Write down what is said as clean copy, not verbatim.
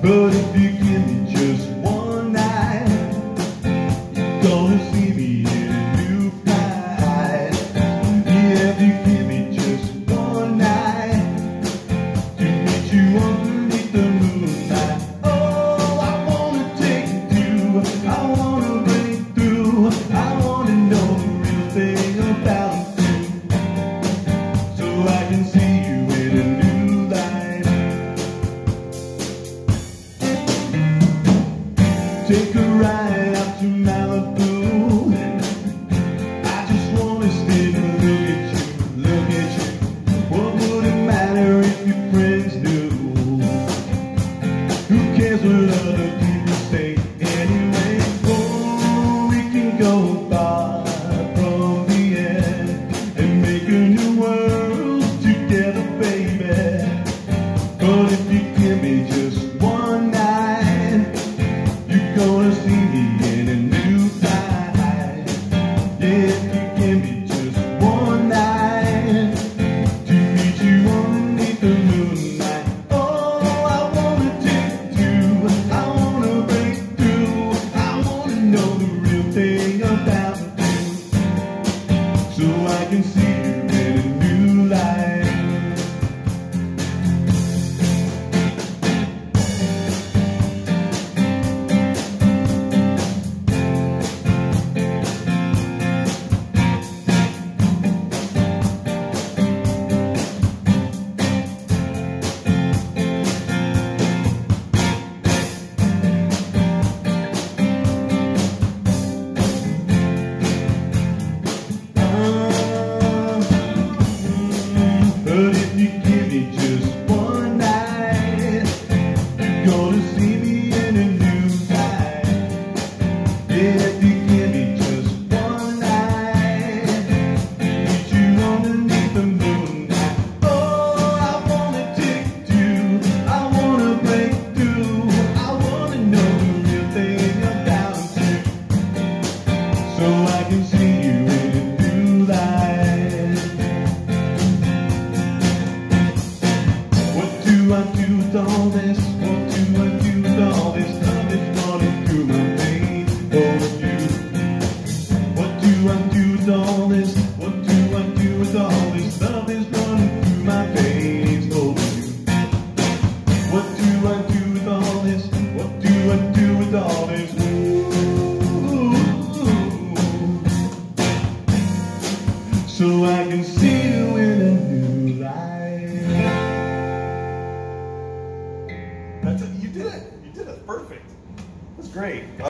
But if you give me just one night, you're gonna see me in a new light. Yeah, if you give me just one night to meet you underneath the moonlight. Oh, I wanna take you, I wanna break through, I wanna know the real thing about you, so I can see you in a new light. Take a ride out to Malibu. I just wanna stand and look at you, look at you. What would it matter if your friends knew? Who cares what other people say anyway? Oh, we can go far from the end and make a new world together, baby. But if you give me just one night, you're gonna see me in a new light. Yeah, if you give me just one night to meet you underneath the moonlight. Oh, I wanna take you, I wanna break through, I wanna know the real thing about you, so I can see you in a new light. But if you give me just one night, you're gonna see me in a new light. Yeah, if you give me just one night, meet you underneath the moonlight. Oh, I wanna take you, I wanna break through, I wanna know the real thing about you, so I can see you in a new light. What do I do with all this? What do I do with all this love that's running through my veins for you? What do I do with all this? What do I do with all this love that's running through my veins for you? What do I do with all this? What do I do with all this? Ooh, so I can see you in a new light. That's it. You did it. You did it. Perfect. That's great.